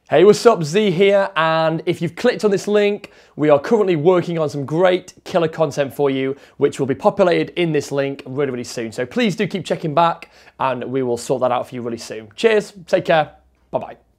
Hey, what's up? Z here, and if you've clicked on this link, we are currently working on some great killer content for you, which will be populated in this link really, really soon. So please do keep checking back, and we will sort that out for you really soon. Cheers, take care, bye-bye.